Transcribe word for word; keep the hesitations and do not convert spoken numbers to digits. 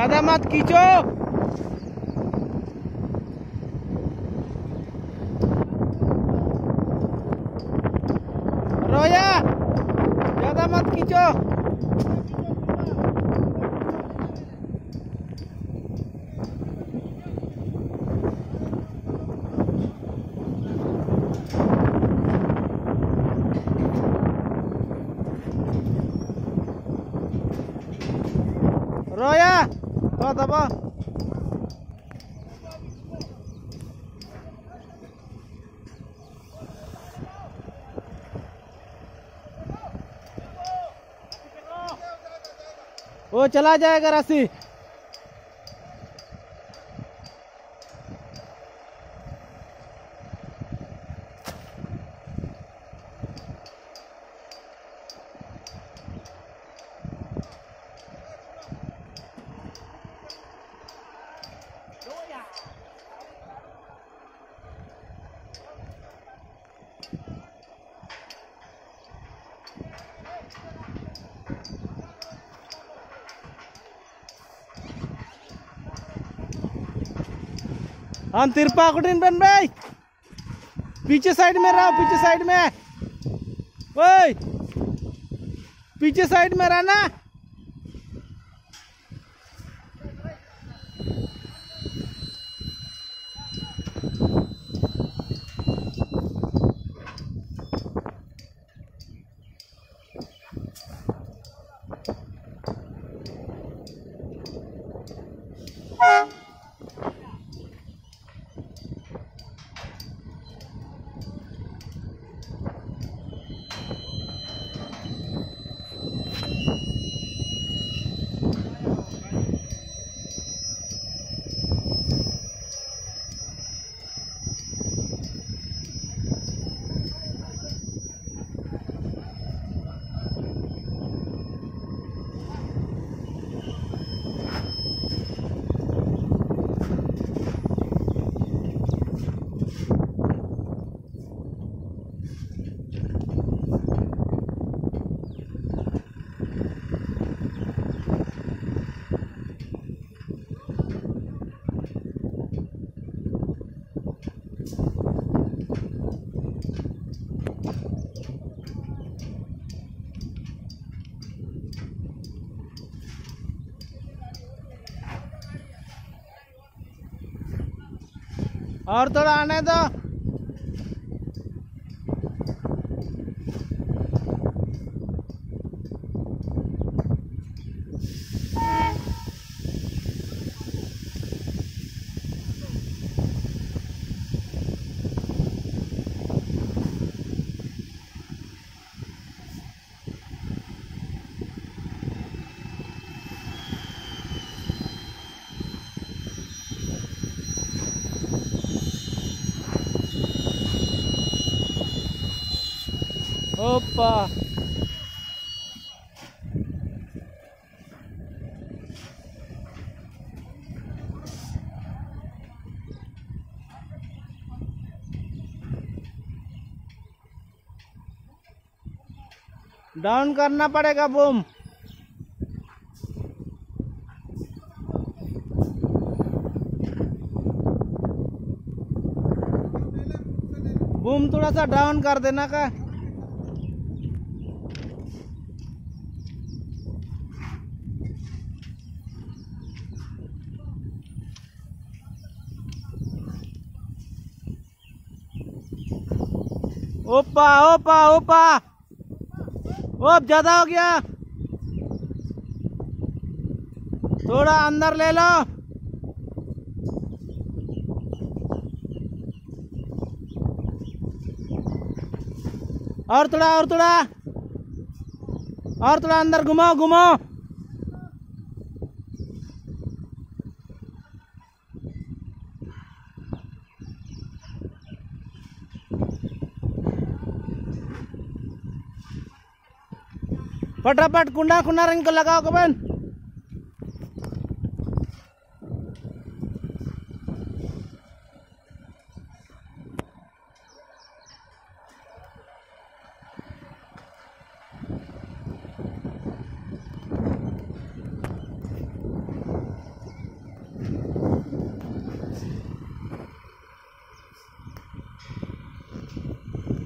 ज्यादा मत खींचो। रोया ज्यादा मत खींचो। रोया तो दबा। वो चला जाएगा रस्सी। हम तिरपा कुटिन बन भाई, पीछे साइड में रहो, पीछे साइड में। ओए पीछे साइड में रहना। और थोड़ा आने दो। ओपा डाउन करना पड़ेगा बूम। बूम थोड़ा सा डाउन कर देना का। ओपा ओपा ओपा ओप ज्यादा हो गया, थोड़ा अंदर ले लो। और थोड़ा और थोड़ा और थोड़ा अंदर घुमाओ घुमाओ। फटाफट कुंडा कुंडा रंग को लगाओ कबन।